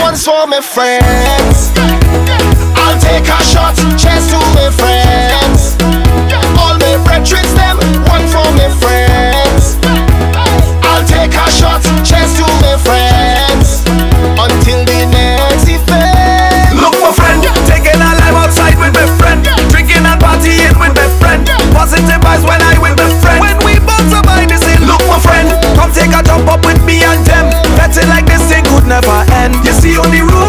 one's for my friends. I'll take a shot, cheers to my friends. All my brethren, them, one for my friends. I'll take a shot, cheers to my friends. Until the next event. Look my friend, taking a life outside with my friend. Drinking and partying with my friend. Positive vibes when I with my friend. When we both survive this in. Look my friend, come take a jump up with me and them. Betting like this thing could never end. You see on the road